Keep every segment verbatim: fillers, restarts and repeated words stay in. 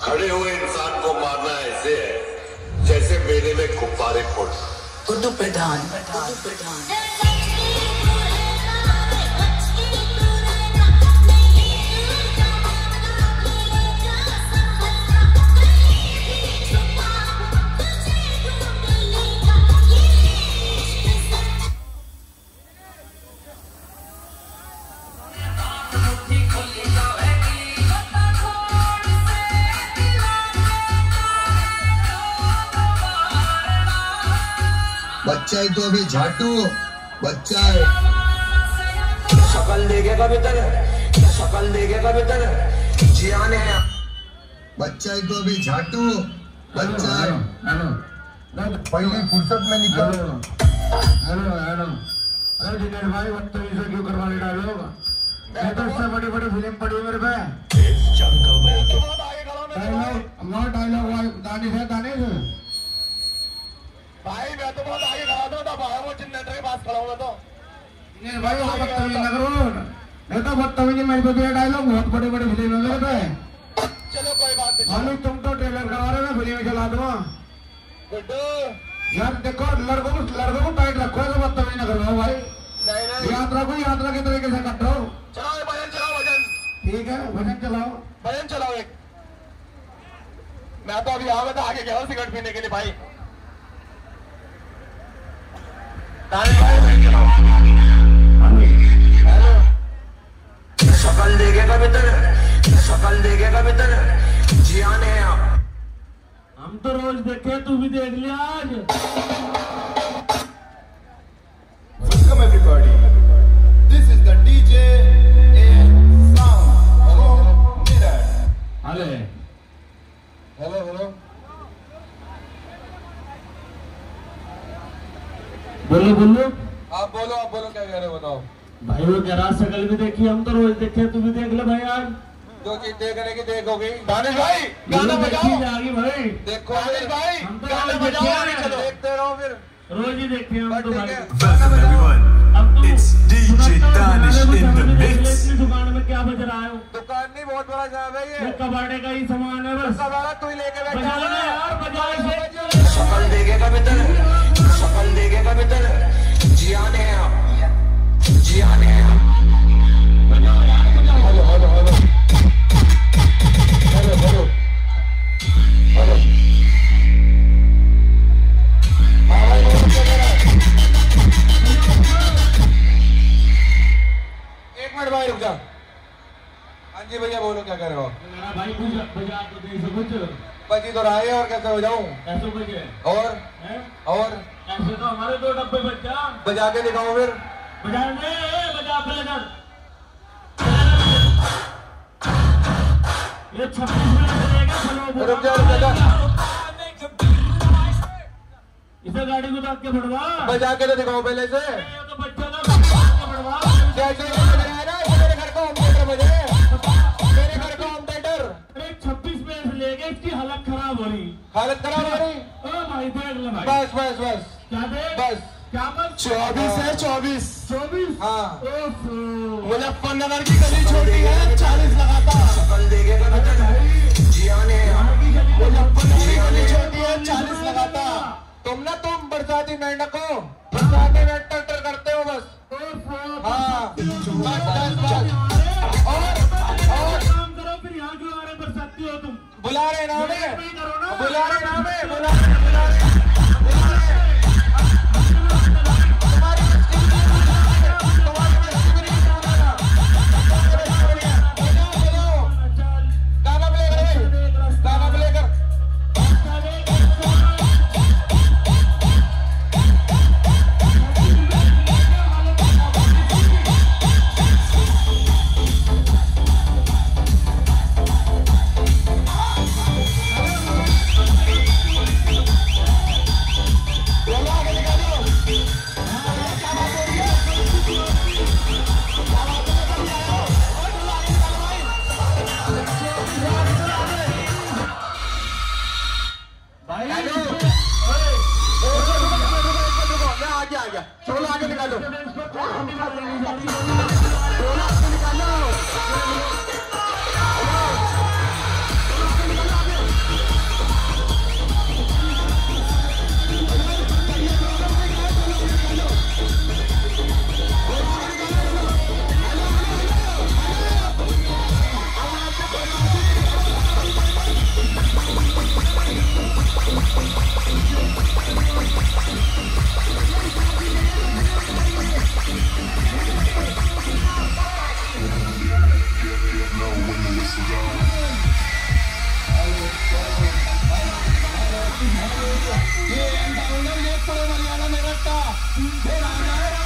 खड़े हुए इंसान को मारना ऐसे है जैसे मेले में गुब्बारे फोड़ना। उर्दू प्रधान उर्दू प्रधान बच्चा ही तो अभी झाटू बच्चा है। शकल देखेगा भीतर, शकल देखेगा भीतर जियान है। बच्चा ही तो अभी झाटू बच्चा है। पहली फुर्सत में निकल। हेलो हेलो अरे दिनेश भाई बदतमीजी से क्यों करवा ले डालो? मैं तो इससे बड़ी बड़ी फिल्म पड़ी है मेरे पे। डायलॉग हमारा डायलॉग दानिश है दानिश भाई मैं तो बहुत आगे खड़ा था तब आया वो जनरेटर के पास खड़ा हुआ तो नहीं भाई वो बदतमीजी ना करो। मैं तो बदतमीजी मेरे पे भी डायलॉग बहुत बड़ी बड़ी फिल्म है मेरे पे। चलो कोई बात नहीं। हालू तुम तो ट्रेलर करवा रहे हो फिल्म चला दूंगा। गुड्डू यार देखो लड़कों को लड़कों को टाइट रखो है बदतमीजी ना करो भाई। नहीं नहीं यात्रा को यात्रा के तरीके से काटो। चलाओ भजन चलाओ भजन। ठीक है भजन चलाओ भजन चलाओ एक। मैं तो अभी यहाँ था आगे गया सिगरेट पीने के लिए भाई। शकल देखेगा भीतर, शकल देखेगा भीतर जियान है। हम तो रोज देखे तू भी देख लिया आज। Welcome everybody. This is the D J and sound along Mirror. अरे Hello hello. बोलो बोलो आप बोलो आप बोलो क्या कह रहे हो बताओ। भाई वो कह रहा शकल भी देखी हम तो रोज देखे तू भी देख ले भाई आज। जो चीज देखने की देख होगी। दानिश भाई गाना बजाओ। जाएगी भाई देखो दानिश भाई हम तो गाना रोज बजाओ देखे आगे चलो। देखते रहो फिर। रोज ही देखते हैं हम तो भाई। Welcome everyone. It's D J Danish in the mix. दुकान में क्या बज रहा है? दुकान नहीं बहुत बड़ा जगह है ये। ये कबाड़े का ही सामान है बस। कबाड़ा तू ही लेके बैठा बजा है ले यार बजा इसे। शकल देखेगा भीतर, शकल देखेगा भीतर जियान है, जियान है। Hello hello hello hello hello hello. एक मिनट भाई रुक जा। हाँ जी भैया बोलो क्या कर रहे हो? मेरा भाई कुछ बजा तो दे सब कुछ। बजी तो रहा है और कैसे हो जाऊं? ऐसे बजे और हैं? और ऐसे तो हमारे दो डब्बे बच्चा बजा के दिखाओ फिर। बजा ले बजा प्लेजर। ये छब्बीस मिनट चलेगा चलो रुक जा रुक जा। इसे गाड़ी को ताक के बढ़वा। बजा के तो दिखाओ पहले से। ये तो बच्चा का बढ़वा। जैसे बजाया ना मेरे घर का होम थिएटर बजे। मेरे घर का होम थिएटर। अरे छब्बीस मिनट लेके इसकी हालत खराब हो रही। हालत खराब हो रही। ओ भाई देख ले भाई। बस बस बस क्या देख? बस क्या बस? चौबीस है चौबीस। चौबीस। हाँ। ओफो। मुजफ्फरनगर की गली छोटी है चालीस लगाता। शकल देखेगा भीतर जियान है। मुजफ्फरनगर की गली छोटी है चालीस लगाता। तुम ना तुम बरसाती मेंढक हो। बरसाती मेंढक टर करते हो बस। ओफो। हाँ बस बस बस। और और काम करो फिर यहाँ क्यों आ रहे बरसाती हो तुम? बुला रहे ना हमें। करो ना। बुला रहे ना हमें। बुला रहे बुला रहे बुला रहे। तुम्हारी मस्ती भी नहीं है। तुम्हारी मस्ती भी नहीं है। बजाओ बजाओ। गाना प्ले कर गाना प्ले कर। थोड़े मर्यादा में रखता फिर आ जाएगा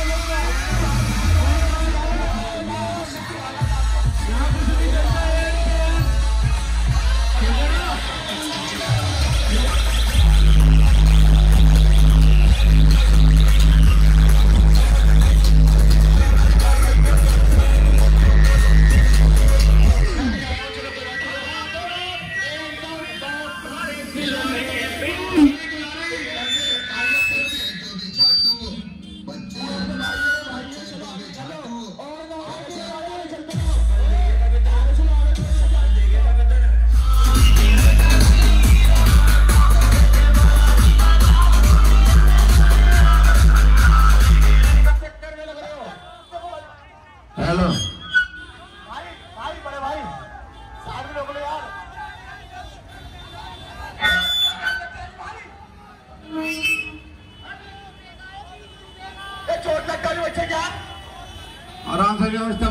हेलो भाई भाई बड़े भाई साथ में रोक लो यार ये चोट लग गई बच्चे क्या आराम से व्यवस्था